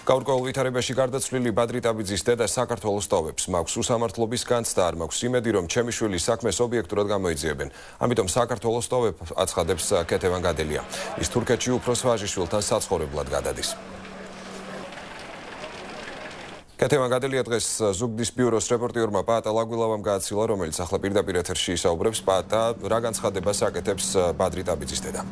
გაურკვეველ ვითარებაში გარდაცვლილი ბადრი ტაბიძის დედა საქართველოს ტოვებს. მაქვს უსამართლობის განცდა, არ მაქვს იმედი, რომ ჩემი შვილი საქმეს ობიექტურად გამოიძიებენ. ამიტომ საქართველოს ტოვებ, აცხადებს ქეთევან გადელია. ის თურქეთში უფროს ვაჟიშვილთან საცხოვრებლად გადადის. ქეთევან გადელია დღეს ზუგდის ბიუროს რეპორტიორმა პაატა ლაგვილავამ გააცილა, რომელიც ახლა პირდაპირ ეთერში ისაუბრებს. პაატა, რა განცხადებას აკეთებს ბადრი ტაბიძის დედა?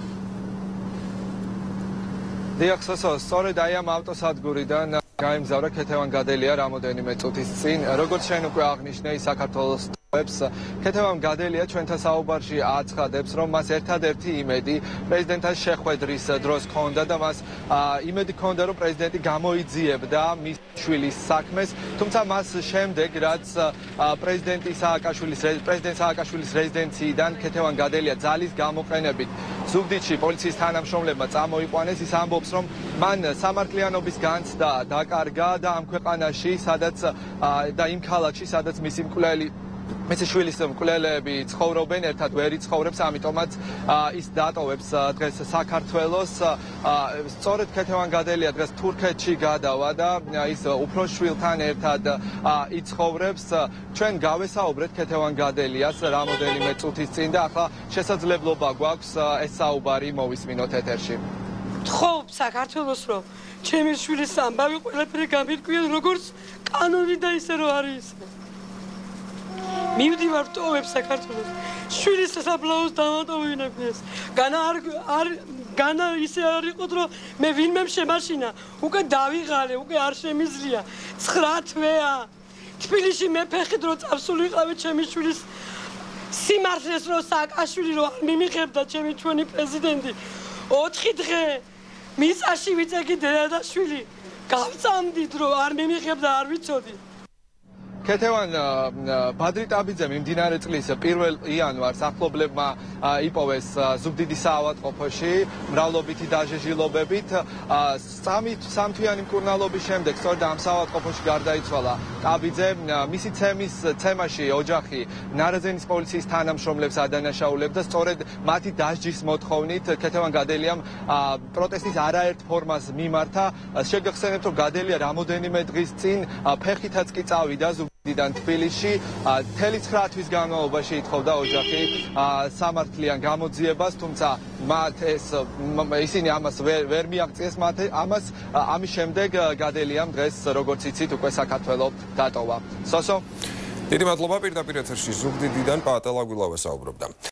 დიახსო, სწორედ აი ამ ავტოსადგურიდან გაემგზავრა ქეთევან გადელია რამოდენიმე წუთის წინ. როგორც შენ უკვე აღნიშნე, საქართველოს ტოვებს. ქეთევან გადელია ჩვენთან საუბარში აცხადებს, რომ მას ერთადერთი იმედი პრეზიდენტთან შეხვედრის დროს ჰქონდა და მას იმედი ჰქონდა, რომ პრეზიდენტი გამოიძიებდა მის შვილის საქმეს, თუმცა მას შემდეგ, რაც პრეზიდენტ სააკაშვილის რეზიდენციიდან ქეთევან გადელია ძალის გამოყენებით ზუგდიდში პოლიციის თანამშრომლებმა წამოიყვანეს, ის ამბობს, რომ მან სამართლიანობის განცდა დაკარგა და ამ ქვეყანაში, და იმ ქალაქში, სადაც მისი შვილის მკვლელები ცხოვრობენ, ერთად ვერ იცხოვრებს, ამიტომაც ის დატოვებს დღეს საქართველოს. სწორედ ქეთევან გადელია დღეს თურქეთში გადავა და ის უფროს შვილთან ერთად იცხოვრებს. ჩვენ გავესაუბრეთ ქეთევან გადელიას რამოდენიმე წუთის წინ და ახლა შესაძლებლობა გვაქვს ეს საუბარი მოვისმინოთ ეთერში. ვთხოვ საქართველოს, რომ ჩემი შვილის ამბავი ყველაფერი გამირკვიონ, როგორც კანონი და ისე რომ არის. მივდივარ ტოვებ საქართველოს. შვილის სასაფლაოს დამატოვინებდეს. განა ისე არ იყოთ, რომ მე ვინმე შემაშინა, უკვე დავიღალე, უკვე არ შემიძლია. 9 თვეა. თბილისში მე ფეხით რომ წავსულიყავი ჩემი შვილის სიმართლეს რომ სააკაშვილი რომ არ მიმიღებდა ჩემი ჩვენი პრეზიდენტი. 4 დღე მიწაში ვიწეგი დედა და შვილი. გავწამდით რომ არ მიმიღებდა, არ ვიცოდი. ქეთევან ბადრი ტაბიძე მიმდინარე წლის 1 იანვარს ახლობლებმა იპოვეს ზუგდიდის საავადმყოფოში მრავლობითი დაჟეჟილობებით. 3 თვიანი მკურნალობის შემდეგ სწორედ ამ საავადმყოფოში გარდაიცვალა ტაბიძე. მისი ცემაში ოჯახი ნარაზენის პოლიციის თანამშრომლებს ადანაშაულებდა. სწორედ მათი დასჯის მოთხოვნით ქეთევან გადელიამ პროტესტის არაერთ ფორმას მიმართა. შეგახსენებთ, რომ გადელია რამოდენიმე დღის წინ ფეხითაც კი წავიდა დიდან თბილისში. 9 თვის განმავლობაში ითხოვდა ოჯახი სამართლიან გამოძიებას, თუმცა ისინი ამას ვერ მიაღწიეს ამას. ამის შემდეგ გადელიამ დღეს, როგორც იცით, უკვე საქართველო დატოვა. სოსო, დიდი მადლობა, პირდაპირ ეთერში ზუგდიდიდან პაატა ლაგვილავა საუბრობდა.